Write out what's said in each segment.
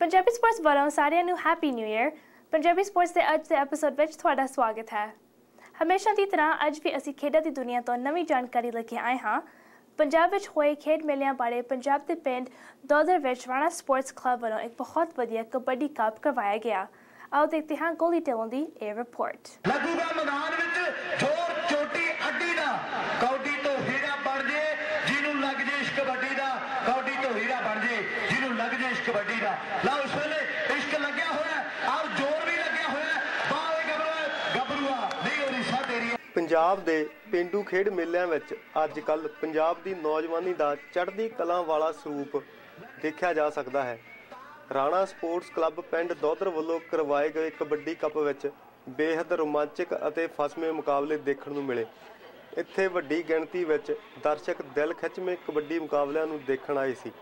Punjabi sports वालों सारिਆਂ ਨੂੰ happy new year. Punjabi sports के अज के एपीसोड में ਤੁਹਾਡਾ स्वागत है। हमेशा की तरह अज भी ਅਸੀਂ ਖੇਡਾਂ ਦੀ दुनिया तो नवी जानकारी लेके आए हाँ। पंजाब में होए खेड मेलियां बारे पंजाब के पिंड दौदर विच राणा स्पोर्ट्स क्लब वालों एक बहुत वधिया कबड्डी कप करवाया गया। आओ देखते हैं गोली ढिल्लों की ये रिपोर्ट। लगूगा मैदान विच जोर चोटी अड्डी दा कौडी तो हीरा बन जे जिन्हों लग जे इश्क कबड्डी दा कौडी तो हीरा बन जे जिन्हों लग जे इश्क कबड्डी दा। ला उस वेले इश्क लग्या होया और जोर भी लग्या होया बावे गबरूआ नहीं हो रही सा तेरी। ਪੰਜਾਬ ਦੇ ਪਿੰਡੂ ਖੇਡ ਮੇਲਿਆਂ ਵਿੱਚ ਅੱਜ ਕੱਲ੍ਹ ਪੰਜਾਬ ਦੀ ਨੌਜਵਾਨੀ ਦਾ ਚੜ੍ਹਦੀ ਕਲਾਂ ਵਾਲਾ ਸਰੂਪ ਦੇਖਿਆ ਜਾ ਸਕਦਾ ਹੈ। ਰਾਣਾ ਸਪੋਰਟਸ ਕਲੱਬ ਪਿੰਡ ਦੌਦਰ ਵੱਲੋਂ ਕਰਵਾਏ ਗਏ ਕਬੱਡੀ ਕੱਪ ਵਿੱਚ ਬੇਹੱਦ ਰੋਮਾਂਚਕ ਅਤੇ ਫਸਵੇਂ ਮੁਕਾਬਲੇ ਦੇਖਣ ਨੂੰ ਮਿਲੇ। ਇੱਥੇ ਵੱਡੀ ਗਿਣਤੀ ਵਿੱਚ ਦਰਸ਼ਕ ਦਿਲ ਖਿੱਚਵੇਂ ਕਬੱਡੀ ਮੁਕਾਬਲਿਆਂ ਨੂੰ ਦੇਖਣ ਆਏ ਸੀ।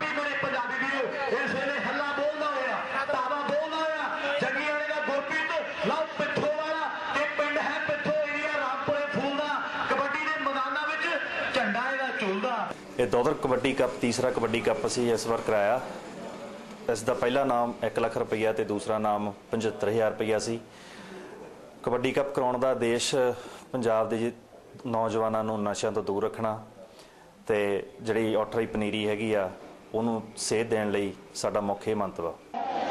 ਇਹ ਦੌਦਰ ਕਬੱਡੀ ਕੱਪ ਤੀਸਰਾ ਕਬੱਡੀ ਕੱਪ ਅਸੀਂ ਇਸ ਵਾਰ ਕਰਾਇਆ। ਇਸ ਦਾ ਪਹਿਲਾ ਨਾਮ 1 ਲੱਖ ਰੁਪਈਆ ਤੇ ਦੂਸਰਾ ਨਾਮ 75000 ਰੁਪਈਆ ਸੀ। ਕਬੱਡੀ ਕੱਪ ਕਰਾਉਣ ਦਾ ਉਦੇਸ਼ ਪੰਜਾਬ ਦੇ ਨੌਜਵਾਨਾਂ ਨੂੰ ਨਸ਼ਿਆਂ ਤੋਂ ਦੂਰ ਰੱਖਣਾ ਤੇ ਜਿਹੜੀ ਔਟਰੀ ਪਨੀਰੀ ਹੈਗੀ ਆ ਉਹਨੂੰ ਸੇਧ ਦੇਣ ਲਈ ਸਾਡਾ ਮੁੱਖ ਇਹ ਮੰਤਵ ਆ।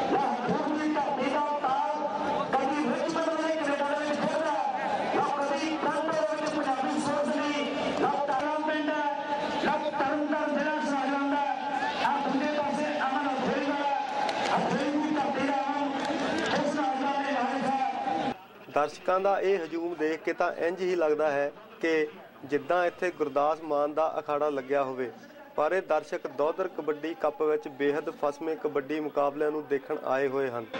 ਦਰਸ਼ਕਾਂ ਦਾ ਇਹ ਹਜੂਮ ਦੇਖ ਕੇ ਤਾਂ ਇੰਝ ਹੀ ਲੱਗਦਾ ਹੈ ਕਿ ਜਿੱਦਾਂ ਇੱਥੇ ਗੁਰਦਾਸ ਮਾਨ ਦਾ ਅਖਾੜਾ ਲੱਗਿਆ ਹੋਵੇ। ਪਰ ਇਹ ਦਰਸ਼ਕ ਦੌਦਰ ਕਬੱਡੀ ਕੱਪ ਵਿੱਚ ਬੇਹੱਦ ਫਸਵੇਂ ਕਬੱਡੀ ਮੁਕਾਬਲਿਆਂ ਨੂੰ ਦੇਖਣ ਆਏ ਹੋਏ ਹਨ।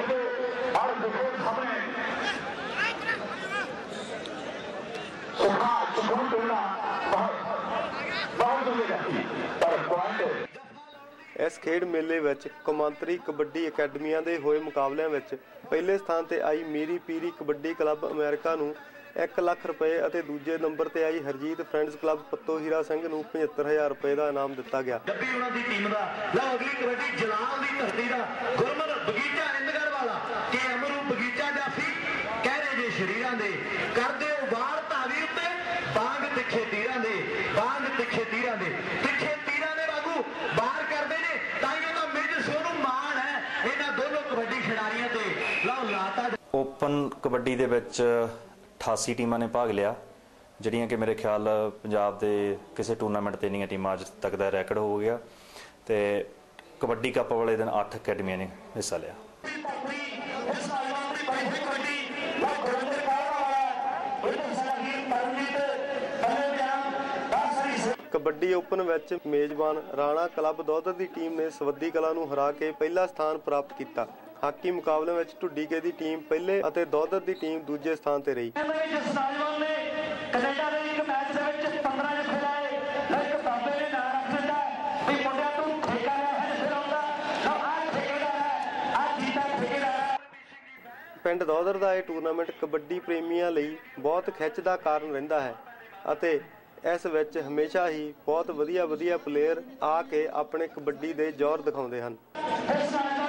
ਇਸ ਖੇਡ ਮੇਲੇ ਵਿੱਚ ਕੌਮਾਂਤਰੀ ਕਬੱਡੀ ਅਕੈਡਮੀਆਂ ਦੇ ਹੋਏ ਮੁਕਾਬਲਿਆਂ ਵਿੱਚ ਪਹਿਲੇ ਸਥਾਨ ਤੇ ਆਈ ਮੀਰੀ ਪੀਰੀ ਕਬੱਡੀ ਕਲੱਬ ਅਮਰੀਕਾ ਨੂੰ 1 ਲੱਖ ਰੁਪਏ ਅਤੇ ਦੂਜੇ ਨੰਬਰ ਤੇ ਆਈ ਹਰਜੀਤ ਫਰੈਂਡਸ ਕਲੱਬ ਪੱਤੋ ਹੀਰਾ ਸਿੰਘ ਨੂੰ 75000 ਰੁਪਏ ਦਾ ਇਨਾਮ ਦਿੱਤਾ ਗਿਆ। ਜੱਬੀ ਉਹਨਾਂ ਦੀ ਟੀਮ ਦਾ ਲਓ ਅਗਲੀ ਕਬੱਡੀ ਜਲਾਲ ਦੀ ਧਰਤੀ ਦਾ ਗੁਰਮਨ ਬਗੀਚਾ ਇੰਦਗੜ ਵਾਲਾ ਕਿ ਅਮਰੂ ਬਗੀਚਾ ਜਾਫੀ ਕਹਿਰੇ ਜੇ ਸ਼ਰੀਰਾਂ ਦੇ ਕਰਦੇ ਹੋ ਬਾਹਰ ਧਾਵੀ ਉੱਤੇ ਬਾਗ ਤਿੱਖੇ ਤੀਰਾਂ ਦੇ ਬਾਗ ਤਿੱਖੇ ਤੀਰਾਂ ਦੇ ਤਿੱਖੇ ਤੀਰਾਂ ਦੇ ਵਾਂਗੂ ਬਾਹਰ ਕਰਦੇ ਨੇ ਤਾਂ ਇਹ ਤਾਂ ਮੇਜ ਸੋਨੂੰ ਮਾਣ ਹੈ ਇਹਨਾਂ ਦੋਨੋਂ ਕਬੱਡੀ ਖਿਡਾਰੀਆਂ ਤੇ ਲਓ ਲਾਤਾ। ਓਪਨ ਕਬੱਡੀ ਦੇ ਵਿੱਚ 88 ਟੀਮਾਂ ਨੇ ਭਾਗ ਲਿਆ, ਜਿਹੜੀਆਂ ਕਿ ਮੇਰੇ ਖਿਆਲ ਪੰਜਾਬ ਦੇ ਕਿਸੇ ਟੂਰਨਾਮੈਂਟ ਤੇ ਇੰਨੀਆਂ ਟੀਮਾਂ ਅੱਜ ਤੱਕ ਦਾ ਰੈਕੋਰਡ ਹੋ ਗਿਆ। ਤੇ ਕਬੱਡੀ ਕੱਪ ਵਾਲੇ ਦਿਨ 8 ਅਕੈਡਮੀਆਂ ਨੇ ਹਿੱਸਾ ਲਿਆ। ਕਬੱਡੀ ਓਪਨ ਵਿੱਚ ਮੇਜ਼ਬਾਨ ਰਾਣਾ ਕਲੱਬ ਦੌਦਰ ਦੀ ਟੀਮ ਨੇ ਸਵੱਦੀ ਕਲਾਂ ਨੂੰ ਹਰਾ ਕੇ ਪਹਿਲਾ ਸਥਾਨ ਪ੍ਰਾਪਤ ਕੀਤਾ। ਹਾਕੀ ਮੁਕਾਬਲੇ ਵਿੱਚ ਢੁੱਡੀਕੇ ਦੀ ਟੀਮ ਪਹਿਲੇ ਅਤੇ ਦੌਦਰ ਦੀ ਟੀਮ ਦੂਜੇ ਸਥਾਨ ਤੇ ਰਹੀ। ਪਿੰਡ ਦੌਦਰ ਦਾ ਇਹ ਟੂਰਨਾਮੈਂਟ ਕਬੱਡੀ ਪ੍ਰੇਮੀਆਂ ਲਈ ਬਹੁਤ ਖਿੱਚ ਦਾ ਕਾਰਨ ਰਹਿੰਦਾ ਹੈ ਅਤੇ ਇਸ ਵਿੱਚ ਹਮੇਸ਼ਾ ਹੀ ਬਹੁਤ ਵਧੀਆ ਪਲੇਅਰ ਆ ਕੇ ਆਪਣੇ ਕਬੱਡੀ ਦੇ ਜ਼ੋਰ ਦਿਖਾਉਂਦੇ ਹਨ।